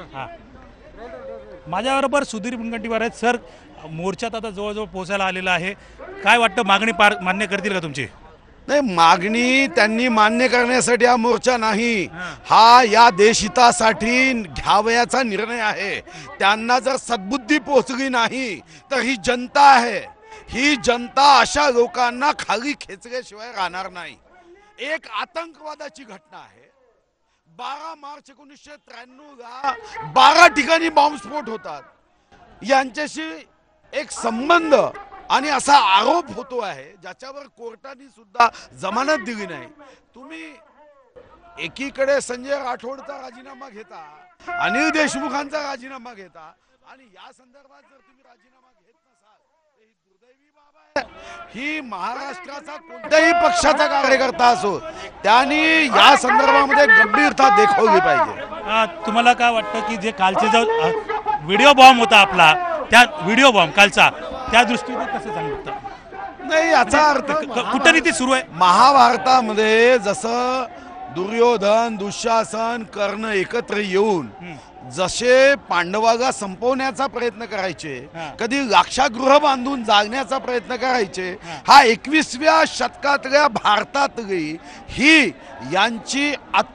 हां, माझ्याबरोबर सुधीर मुनगंटीवार आहेत. सर, मोर्चात आता जवळजवळ पोहोचायला आलेला आहे. काय वाटतं, मागणी मान्य करतील का तुमची? नाही, मागणी त्यांनी मान्य करण्यासाठी हा मोर्चा नाही, हा या देशहितासाठी घ्यावयाचा निर्णय आहे. त्यांना जर सद्बुद्धी पोहोचली नाही तर ही जनता आहे, ही जनता अशा लोकांना खाली खेचल्याशिवाय राहणार नाही. एक आतंकवादाची घटना आहे. 12 मार्च 1993ला 12 ठिकाणी बॉम्बस्फोट होतात. यांच्याशी एक संबंध आणि असा आरोप होतो आहे ज्याच्यावर कोर्टाने सुद्धा जमानत दिली नाही. तुम्ही एकीकडे संजय राठोडचा राजीनामा घेता, अनिल देशमुखांचा राजीनामा घेता, आणि या संदर्भात जर तुम्ही राजीनामा घेत नसाल तर ही दुर्दैवी बाब आहे. ही महाराष्ट्राचा कोणत्याही पक्षाचा कार्यकर्ता असो त्यांनी या संदर्भामध्ये गंभीरता दाखवली पाहिजे. तुम्हाला काय वाटतं की जे कालचे जो व्हिडिओ बॉम्ब होता आपला, त्या व्हिडिओ बॉम्ब कालचा, त्या दृष्टीने कसं सांगतं? नाही, याचा अर्थ कूटनीती सुरू आहे. महाभारतामध्ये जसं दुर्योधन दुःशासन कर्ण एकत्र येऊन जसे पांडवाला संपवण्याचा प्रयत्न करायचे, कधी लाक्षागृह बांधून जागण्याचा प्रयत्न करायचे, हा 21व्या शतकातल्या भारतातली ही यांची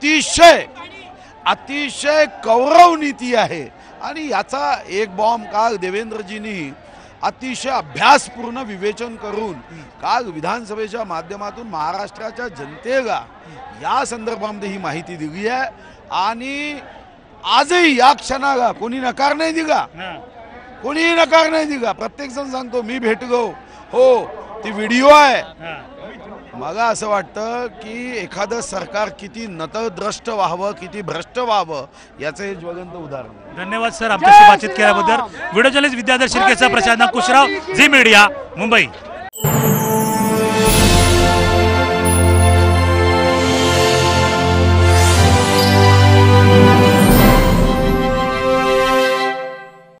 अतिशय कौरव नीती आहे. आणि याचा एक बॉम्ब काल देवेंद्रजींनी अतिशय अभ्यासपूर्ण विवेचन करून काल विधानसभेच्या माध्यमातून महाराष्ट्राच्या जनतेला या संदर्भामध्ये ही माहिती दिली आहे. आणि आजही या क्षणाला कोणी नकार नाही दिला, प्रत्येक जण सांगतो मी भेटलो, हो ती व्हिडिओ आहे. मला असं वाटतं की एखादं सरकार किती नतद्रष्ट व्हावं, किती भ्रष्ट व्हावं याचं हे ज्वलंत उदाहरण. धन्यवाद सर, आमच्याशी बातचीत केल्याबद्दल. व्हिडिओ जर्नलिस्ट विद्याधर शिर्केचा, प्रशांत कुशराव, झी मीडिया, मुंबई.